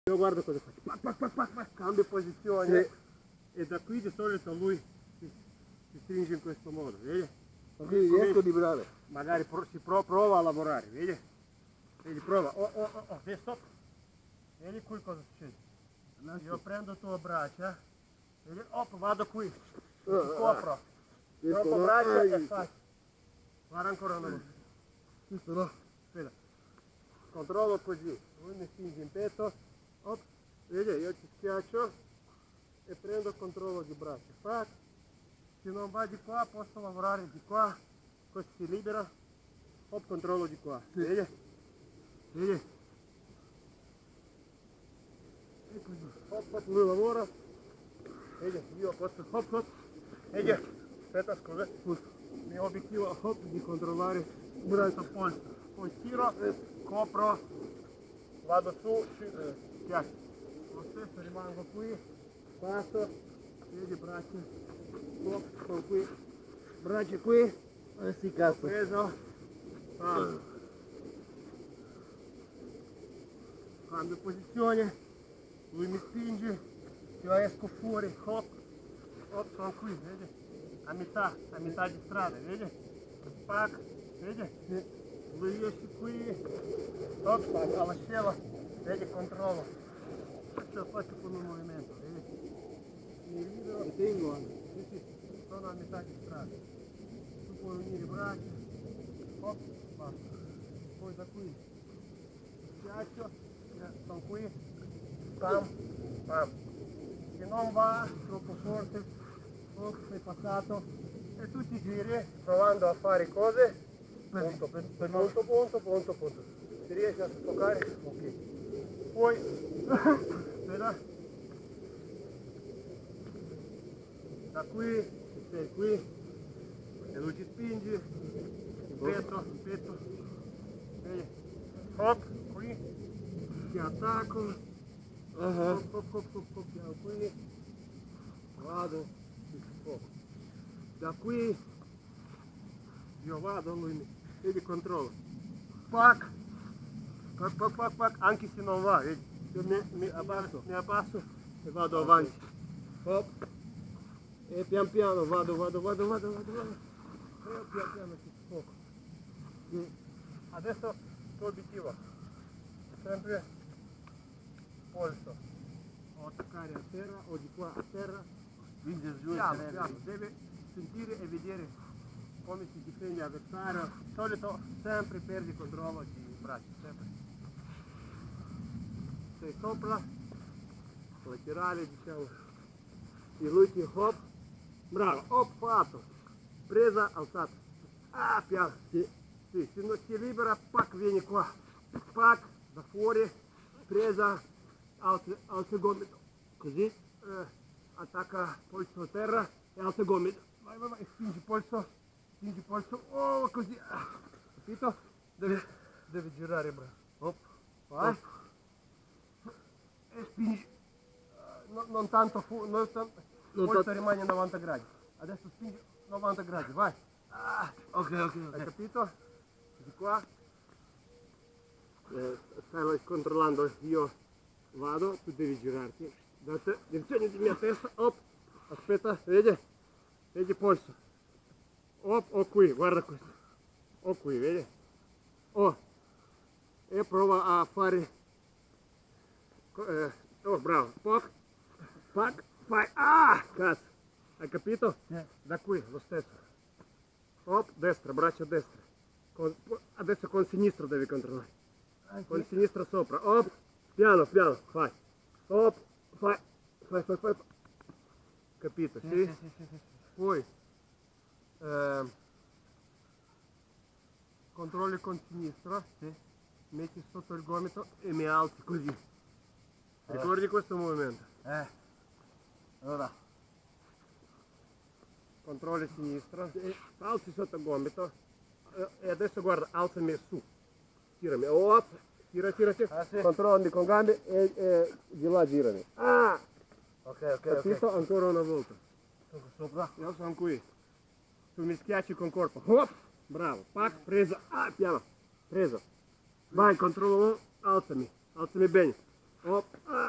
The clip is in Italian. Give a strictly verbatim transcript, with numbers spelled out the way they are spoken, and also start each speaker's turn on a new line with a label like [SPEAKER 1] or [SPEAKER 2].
[SPEAKER 1] Io guardo cosa faccio, pac, pac, pac, pac, pac, cambio posizione, sì. E da qui di solito lui si, si stringe in questo modo, vedi?
[SPEAKER 2] Quindi riesco a liberare.
[SPEAKER 1] Magari pro, si pro, prova a lavorare, vedi? Vedi, prova, oh, oh, oh, oh, vedi, stop. Vedi qui cosa succede? Io prendo le tue braccia, vedi, oh, vado qui, ti copro, troppo braccia e faccio. Guarda ancora una volta.
[SPEAKER 2] Questo no.
[SPEAKER 1] Aspetta, controllo così, lui mi spinge in petto, oh, vedi, io ti schiaccio e prendo il controllo di braccia. Fac. Se non va di qua posso lavorare di qua, così si libera, hop, controllo di qua, sì. Vedi? Vedi? E così, hop, hop, lui lavora, vedi, io posso, hop, hop, vedi? Aspetta, scusa, il mio obiettivo hop, di controllare questo polso, poi tiro, copro, vado su, schiaccio, lo stesso rimango qui, passo, vedi braccia. Con qui, braccia qui,
[SPEAKER 2] eh sì, cazzo.
[SPEAKER 1] ho preso, ah. Cambio posizione, lui mi spinge, io esco fuori, hop, hop, sono qui, vedi? A metà, a metà di strada, vedi? Pac, vedi? Lui esce qui, hop, alla sceva, vedi, controllo, ce lo faccio con un movimento, vedi? Mi libero e tengo. Sì, sì, sono a metà di strada, tu puoi unire i braccia, hop, basta, poi da qui schiaccio, sono qui, pam, pam, se non va troppo forte, oh, sei passato e tu ti giri provando a fare cose, punto, per, per punto, punto, punto, punto, se riesci a toccare, ok, poi, aspetta. Da qui, se sei qui, e lui ti spingi, il petto, il petto, vedi, hop, qui, ti attacco, uh -huh. hop, hop, hop, hop, hop, piano qui, vado, hop. Da qui, io vado, lui mi, vedi, controllo, pac, pac, pac, pac, pac, anche se non va, vedi, io mi, mi, abbasso, mi abbasso e vado okay. Avanti, hop. E pian piano vado, vado, vado, vado, vado, vado. E pian piano ci sfoco. Adesso il tuo obiettivo è sempre polso. O attaccare a terra o di qua a terra. Spinge giù piano, piano. Deve sentire e vedere come si difende l'avversario. Di solito sempre perdi controllo di braccia, sempre. Sei sopra, laterale diciamo. E lui ti hop. Bravo, ho fatto, presa, alzata, ah, piano, sì, sì, se non si libera, pac, vieni qua, pac, da fuori, presa, alza, alza gomito, così, eh, attacca polso a terra e alza gomito, vai, vai, vai, spingi polso, spingi polso, oh, così, ah, capito? Deve, deve girare il braccio, hop, vai, hop. E spingi, uh, non, non tanto, fu, non tanto, poi rimane novanta gradi, adesso spingi novanta gradi, vai, ah, ok, ok, ok, hai capito? Di qua, eh, stai controllando, io vado, tu devi girarti, da te, direzione di mia testa, hop, aspetta, vedi, vedi polso, hop, o qui, guarda questo, o qui, vedi, oh, e prova a fare, eh, oh, bravo, poc, pac, fai, ah, cazzo, hai capito? Yeah. Da qui, lo stesso. Hop, destra, braccia destra. Con, adesso con sinistro devi controllare. Ah, con sì. Sinistra sopra, hop, piano, piano, fai. Hop, fai, fai, fai, fai. Capito, sì? Sì, sì, sì, sì, sì. Poi, eh, controlli con sinistra, sì. Metti sotto il gomito e mi alzi così. Ricordi questo movimento?
[SPEAKER 2] Eh. Allora,
[SPEAKER 1] controlli sinistra, alzi sotto il gomito e adesso guarda, alzami su, tirami, oh, tira, tira, tira, ah, sì. Controlli con gambe e, e di là girami. Ah!
[SPEAKER 2] Ok, ok,
[SPEAKER 1] capito?
[SPEAKER 2] Okay.
[SPEAKER 1] Ancora una volta.
[SPEAKER 2] Sopra.
[SPEAKER 1] Io sono qui, tu mi schiacci con corpo, hop, bravo, pac, presa, ah, piano, preso, vai, controllo, alzami, alzami bene, Op.